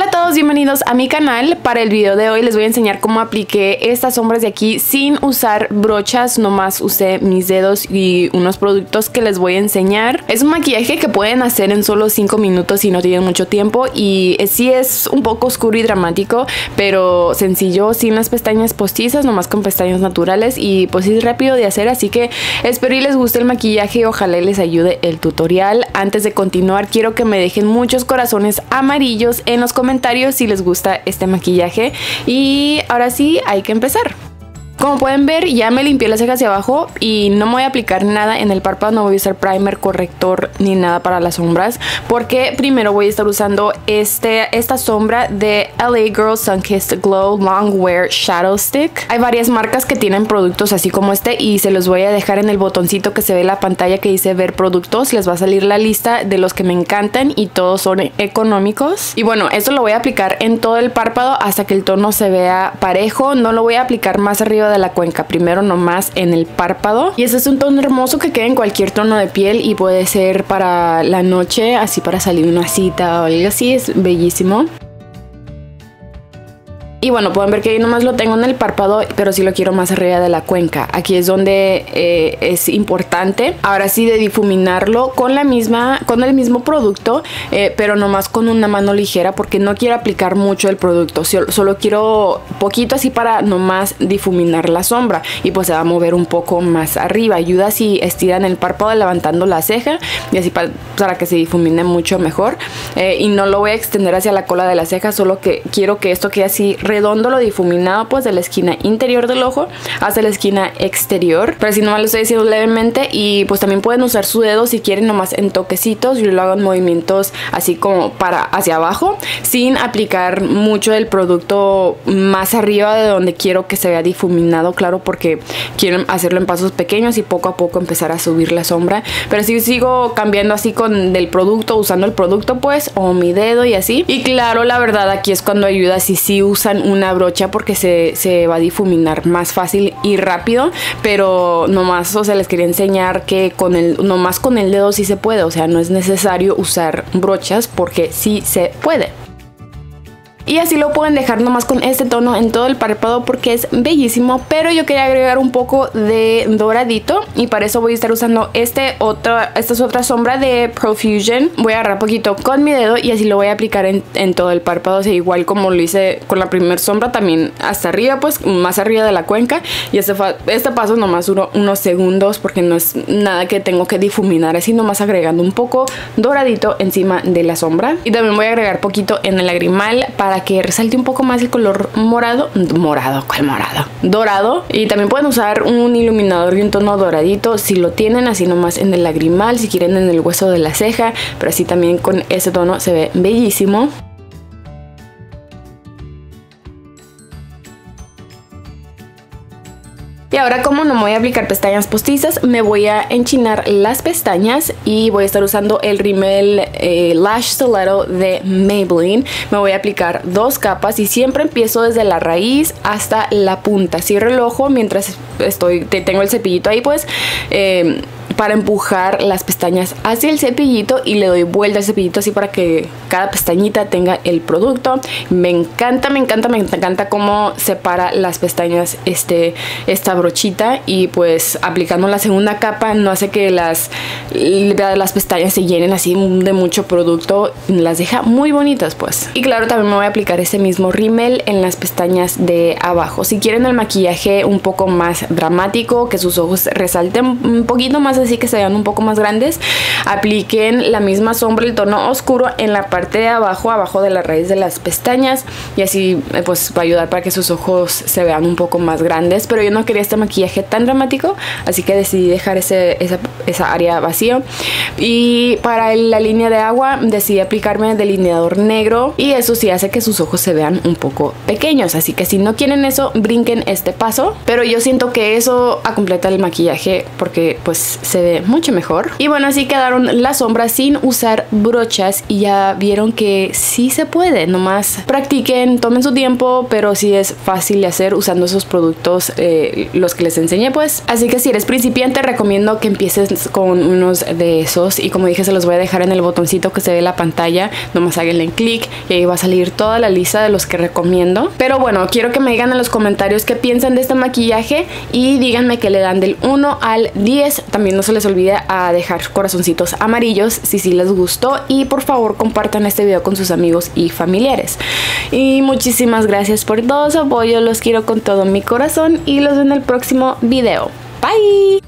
Hola a todos, bienvenidos a mi canal. Para el video de hoy les voy a enseñar cómo apliqué estas sombras de aquí sin usar brochas, nomás usé mis dedos y unos productos que les voy a enseñar. Es un maquillaje que pueden hacer en solo 5 minutos si no tienen mucho tiempo y sí es un poco oscuro y dramático, pero sencillo, sin las pestañas postizas, nomás con pestañas naturales y pues es rápido de hacer, así que espero y les guste el maquillaje y ojalá les ayude el tutorial. Antes de continuar quiero que me dejen muchos corazones amarillos en los comentarios si les gusta este maquillaje y ahora sí hay que empezar. Como pueden ver, ya me limpié las cejas hacia abajo y no me voy a aplicar nada en el párpado, no voy a usar primer, corrector ni nada para las sombras, porque primero voy a estar usando esta sombra de LA Girl Sunkissed Glow Long Wear Shadow Stick. Hay varias marcas que tienen productos así como este y se los voy a dejar en el botoncito que se ve en la pantalla que dice ver productos. Les va a salir la lista de los que me encantan y todos son económicos. Y bueno, esto lo voy a aplicar en todo el párpado hasta que el tono se vea parejo. No lo voy a aplicar más arriba de la cuenca, primero nomás en el párpado. Y este es un tono hermoso que queda en cualquier tono de piel y puede ser para la noche, así para salir una cita o algo así, es bellísimo. Y bueno, pueden ver que ahí nomás lo tengo en el párpado, pero sí lo quiero más arriba de la cuenca. Aquí es donde es importante, ahora sí, de difuminarlo con el mismo producto, pero nomás con una mano ligera porque no quiero aplicar mucho el producto. Solo quiero poquito así para nomás difuminar la sombra y pues se va a mover un poco más arriba. Ayuda si estiran el párpado levantando la ceja y así para que se difumine mucho mejor. Y no lo voy a extender hacia la cola de la ceja, solo que quiero que esto quede así redondo, lo difuminado pues de la esquina interior del ojo hasta la esquina exterior, pero así nomás lo estoy haciendo levemente. Y pues también pueden usar su dedo si quieren, nomás en toquecitos. Yo lo hago en movimientos así como para hacia abajo, sin aplicar mucho del producto más arriba de donde quiero que se vea difuminado, claro, porque quiero hacerlo en pasos pequeños y poco a poco empezar a subir la sombra. Pero sí sigo cambiando así con del producto, usando el producto pues, o mi dedo y así. Y claro, la verdad aquí es cuando ayuda si sí usan una brocha, porque se va a difuminar más fácil y rápido. Pero nomás, o sea, les quería enseñar que nomás con el dedo sí se puede, o sea, no es necesario usar brochas porque sí se puede. Y así lo pueden dejar nomás con este tono en todo el párpado porque es bellísimo. Pero yo quería agregar un poco de doradito y para eso voy a estar usando esta es otra sombra de Profusion. Voy a agarrar poquito con mi dedo y así lo voy a aplicar en todo el párpado, o sea, igual como lo hice con la primera sombra, también hasta arriba, pues más arriba de la cuenca. Y este paso nomás duró unos segundos porque no es nada que tengo que difuminar, así nomás agregando un poco doradito encima de la sombra. Y también voy a agregar poquito en el lagrimal para que resalte un poco más el color morado. ¿Cuál morado? Dorado. Y también pueden usar un iluminador de un tono doradito si lo tienen, así nomás en el lagrimal, si quieren en el hueso de la ceja, pero así también con ese tono se ve bellísimo. Y ahora, como no me voy a aplicar pestañas postizas, me voy a enchinar las pestañas y voy a estar usando el rímel Lash Stiletto de Maybelline. Me voy a aplicar 2 capas y siempre empiezo desde la raíz hasta la punta. Cierro el ojo mientras tengo el cepillito ahí pues, para empujar las pestañas hacia el cepillito y le doy vuelta al cepillito así para que cada pestañita tenga el producto. Me encanta cómo separa las pestañas esta brochita, y pues aplicando la segunda capa no hace que las pestañas se llenen así de mucho producto, las deja muy bonitas pues. Y claro, también me voy a aplicar ese mismo rímel en las pestañas de abajo. Si quieren el maquillaje un poco más dramático, que sus ojos resalten un poquito más, así que se vean un poco más grandes, apliquen la misma sombra, el tono oscuro, en la parte de abajo de la raíz de las pestañas, y así pues va a ayudar para que sus ojos se vean un poco más grandes. Pero yo no quería este maquillaje tan dramático, así que decidí dejar esa área vacía. Y para la línea de agua decidí aplicarme delineador negro, y eso sí hace que sus ojos se vean un poco pequeños, así que si no quieren eso, brinquen este paso. Pero yo siento que eso completa el maquillaje porque pues se ve mucho mejor. Y bueno, así quedaron las sombras sin usar brochas y ya vieron que sí se puede. Nomás practiquen, tomen su tiempo, pero sí es fácil de hacer usando esos productos, los que les enseñé pues. Así que si eres principiante recomiendo que empieces con unos de esos, y como dije se los voy a dejar en el botoncito que se ve en la pantalla. Nomás háganle clic y ahí va a salir toda la lista de los que recomiendo. Pero bueno, quiero que me digan en los comentarios qué piensan de este maquillaje y díganme que le dan del 1 al 10. También no se les olvide a dejar corazoncitos amarillos si sí les gustó, y por favor compartan este video con sus amigos y familiares. Y muchísimas gracias por todo su apoyo, los quiero con todo mi corazón y los veo en el próximo video. Bye.